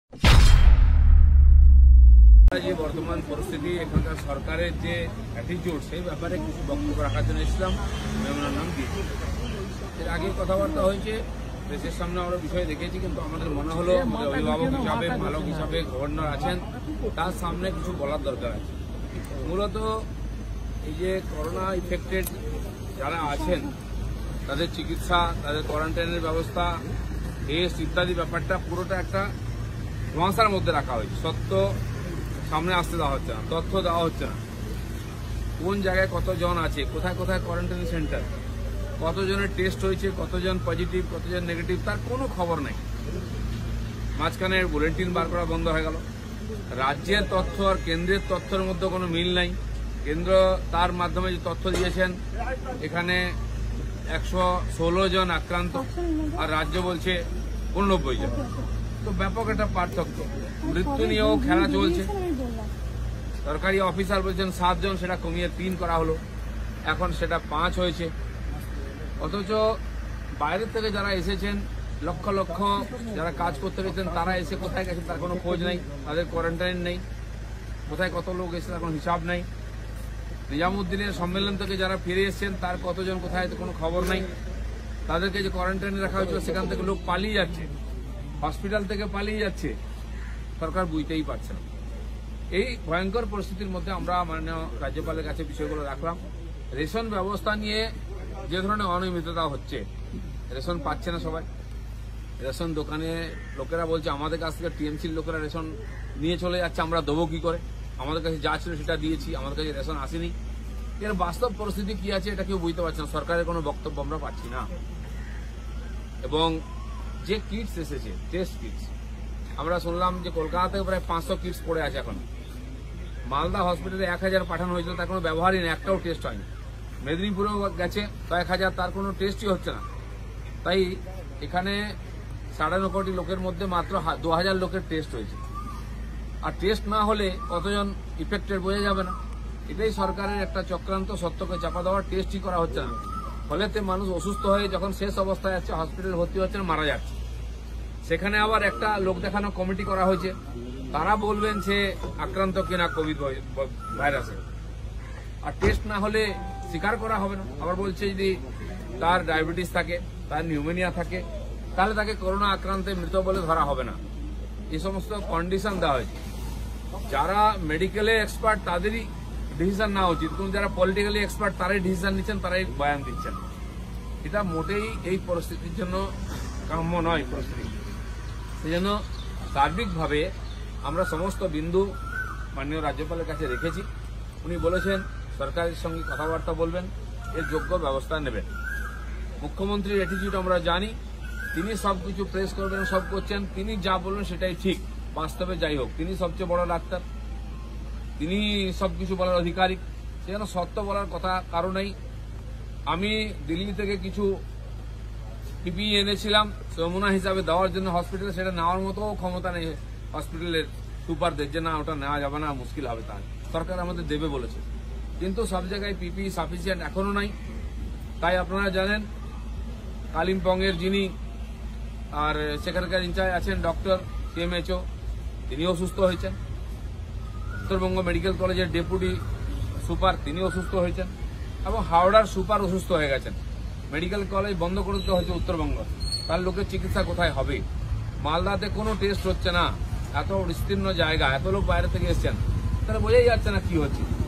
যে বর্তমান পরিস্থিতি, এখানকার সরকারের যে অ্যাটিটিউড, সেই ব্যাপারে কিছু বক্তব্য রাখার জন্য এসেছিলাম। ওনার নাম দিয়েছি। এর আগে কথাবার্তা হয়েছে, দেশের সামনে আমরা বিষয় দেখেছি, কিন্তু আমাদের মনে হলো আমাদের অভিভাবক হিসাবে, পালক হিসাবে গভর্নর আছেন, তার সামনে কিছু বলার দরকার আছে। মূলত এই যে করোনা ইফেক্টেড যারা আছেন, তাদের চিকিৎসা, তাদের কোয়ারেন্টাইনের ব্যবস্থা, টেস্ট ইত্যাদি ব্যাপারটা পুরোটা একটা ধোঁয়াশার মধ্যে রাখা হয়েছে। সত্য সামনে আসতে দেওয়া হচ্ছে না, তথ্য দেওয়া হচ্ছে না। কোন জায়গায় কতজন আছে, কোথায় কোথায় কোয়ারেন্টাইন সেন্টার, কতজনের টেস্ট হয়েছে, কতজন পজিটিভ, কতজন নেগেটিভ, তার কোনো খবর নেই। মাঝখানে বুলেটিন বার করা বন্ধ হয়ে গেল। রাজ্যের তথ্য আর কেন্দ্রের তথ্যের মধ্যে কোনো মিল নাই। কেন্দ্র তার মাধ্যমে যে তথ্য দিয়েছেন, এখানে 116 জন আক্রান্ত, আর রাজ্য বলছে 89 জন। তো ব্যাপক একটা পার্থক্য। মৃত্যু নিয়েও খেলা চলছে। সরকারি অফিসার বলছেন 7 জন, সেটা কমিয়ে 3 করা হলো, এখন সেটা 5 হয়েছে। অথচ বাইরের থেকে যারা এসেছেন, লক্ষ লক্ষ যারা কাজ করতে গেছেন, তারা এসে কোথায় গেছে তার কোনো খোঁজ নেই, তাদের কোয়ারেন্টাইন নেই। কোথায় কত লোক এসে তার কোনো হিসাব নেই। নিজামুদ্দিনের সম্মেলন থেকে যারা ফিরে এসেছেন, তার কতজন কোথায় কোনো খবর নেই। তাদেরকে যে কোয়ারেন্টাইনে রাখা হয়েছিল, সেখান থেকে লোক পালিয়ে যাচ্ছে, হসপিটাল থেকে পালিয়ে যাচ্ছে। সরকার বুঝতেই পারছে না। এই ভয়ঙ্কর পরিস্থিতির মধ্যে আমরা মাননীয় রাজ্যপালের কাছে বিষয়গুলো রাখলাম। রেশন ব্যবস্থা নিয়ে যে ধরনের অনিয়মিততা হচ্ছে, রেশন পাচ্ছে না সবাই। রেশন দোকানে লোকেরা বলছে আমাদের কাছ থেকে টিএমসির লোকেরা রেশন নিয়ে চলে যাচ্ছে, আমরা দেবো কি করে? আমাদের কাছে যা ছিল সেটা দিয়েছি, আমাদের কাছে রেশন আসেনি। এর বাস্তব পরিস্থিতি কি আছে এটা কেউ বুঝতে পারছে না। সরকারের কোনো বক্তব্য আমরা পাচ্ছি না। এবং যে কিটস এসেছে, টেস্ট কিটস, আমরা শুনলাম যে কলকাতাতে প্রায় 500 কিটস পড়ে আছে এখন। মালদা হসপিটালে 1000 পাঠানো হয়েছিল, তার কোনো ব্যবহারই নেই, একটাও টেস্ট হয়নি। মেদিনীপুরেও গেছে 1000, তার কোনো টেস্টই হচ্ছে না। তাই এখানে 9.5 কোটি লোকের মধ্যে মাত্র 2000 লোকের টেস্ট হয়েছে। আর টেস্ট না হলে কতজন ইফেক্টেড বোঝা যাবে না। এটাই সরকারের একটা চক্রান্ত, সত্যকে চাপা দেওয়ার। টেস্টই করা হচ্ছে না, ফলেতে মানুষ অসুস্থ হয়ে যখন শেষ অবস্থায় আছে, হসপিটালে ভর্তি হচ্ছেন, মারা যাচ্ছে। সেখানে আবার একটা লোক দেখানো কমিটি করা হয়েছে, তারা বলবেন সে আক্রান্ত কিনা কোভিড ভাইরাসে। আর টেস্ট না হলে স্বীকার করা হবে না। আবার বলছে যদি তার ডায়াবেটিস থাকে, তার নিউমোনিয়া থাকে, তাহলে তাকে করোনা আক্রান্তে মৃত বলে ধরা হবে না। এই সমস্ত কন্ডিশন দেওয়া হয়েছে। যারা মেডিকেলে এক্সপার্ট তাদেরই ডিসিশন নেওয়া উচিত, কিন্তু যারা পলিটিক্যালি এক্সপার্ট তারাই ডিসিশন নিচ্ছেন, তারাই বয়ান দিচ্ছেন। এটা মোটেই এই পরিস্থিতির জন্য কাম্য নয় পরিস্থিতি। সেই জন্য সার্বিকভাবে আমরা সমস্ত বিন্দু মাননীয় রাজ্যপালের কাছে রেখেছি। উনি বলেছেন সরকারের সঙ্গে কথাবার্তা বলবেন, এর যোগ্য ব্যবস্থা নেবেন। মুখ্যমন্ত্রীর অ্যাটিটিউড আমরা জানি, তিনি সবকিছু প্রেস করবেন, সব করছেন। তিনি যা বলবেন সেটাই ঠিক। বাস্তবে যাই হোক, তিনি সবচেয়ে বড় ডাক্তার, তিনি সবকিছু বলার আধিকারিক। সেজন্য সত্য বলার কথা কারণেই আমি দিল্লি থেকে কিছু পিপিই এনেছিলাম নমুনা হিসাবে দেওয়ার জন্য হসপিটালে, সেটা নেওয়ার মতো ক্ষমতা নেই হসপিটালের সুপারদের, যে না ওটা নেওয়া যাবে না, মুশকিল হবে। তাই সরকার আমাদের দেবে বলেছে, কিন্তু সব জায়গায় পিপিই সাফিসিয়েন্ট এখনো নাই। তাই আপনারা জানেন কালিম্পংয়ের যিনি আর সেখানকার ইনচার্জ আছেন ডক্টর CMHO, তিনি অসুস্থ হয়েছেন। উত্তরবঙ্গ মেডিকেল কলেজের ডেপুটি সুপার, তিনি অসুস্থ হয়েছেন। এবং হাওড়ার সুপার অসুস্থ হয়ে গেছেন। মেডিকেল কলেজ বন্ধ করে দিতে হয়েছে উত্তরবঙ্গ। তার লোকের চিকিৎসা কোথায় হবে? মালদাতে কোনো টেস্ট হচ্ছে না, এত বিস্তীর্ণ জায়গা, এত লোক বাইরে থেকে এসছেন, তাহলে বোঝাই যাচ্ছে না কি হচ্ছে।